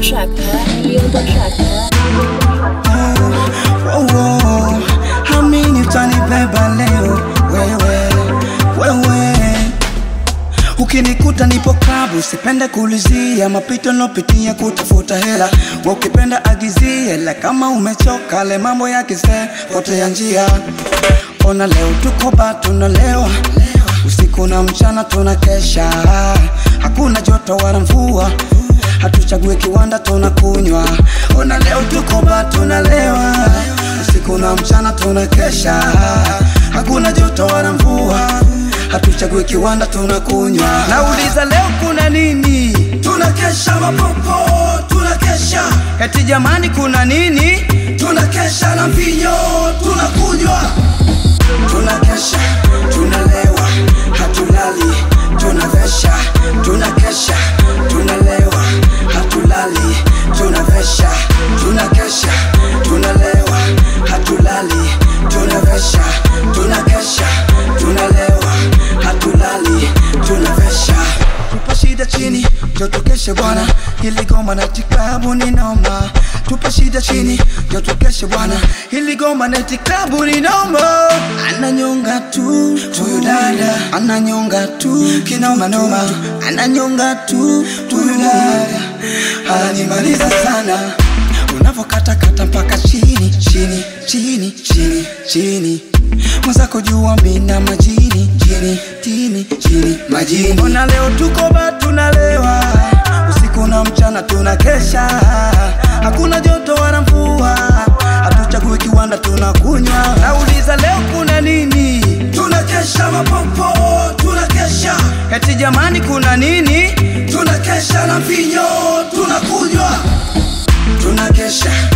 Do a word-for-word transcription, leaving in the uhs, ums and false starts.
track, huh? You on the track, huh? Oh, oh, oh. Hamini utanibeba leo wewe, wewe. Ukinikuta nipo klabu, sipende kulizia mapito nopitia kutafuta hela. Ukipenda agizia, la kama umechoka, le mambo ya kise, pote ya njia. Ona leo tuko ba tunalewa, usiku na mchana tunakesha. Hakuna joto wala mvua, hatuchagui kiwanda tunakunywa. Ona leo tuko ba tunalewa, usiku na mchana tunakesha. Hakuna joto wala mvua, hatuchagui kiwanda tunakunywa. Nauliza leo kuna nini? Tunakesha mapopo, tunakesha. Eti jamani kuna nini? Tunakesha na mvinyo, tunakunywa. Tunakesha, tunalewa, hatulali, tunavesha. Tunakesha, tunalewa, hatulali, tunavesha. Tunakesha, tunalewa, hatulali, tunavesha. Tunakesha, tunalewa, hatulali, tunavesha. Tupa shida chini, joto keshe bwana. Hili goma na tikabu ni noma. Tupa shida chini, joto keshe bwana. Hili goma na tikabu ni noma. Ananyonga tu, tuyu dada. Ananyonga tu, kinoma noma. Ananyonga tu, tuyu dada. Ananimaliza sana, unavokata kata mpaka chini, chini, chini, chini, chini. Mwazako jua mina majini, jini, tini, chini, majini. Ona leo tuko ba tunalewa, usiku na mchana tunakesha. Hakuna joto wala mvua, hatuchagui kiwanda tunakunywa. Nauliza leo kuna nini? Tunakesha mapopo, tunakesha. Eti jamani kuna nini? Tunakesha na mvinyo, tunakunywa. Tunakesha.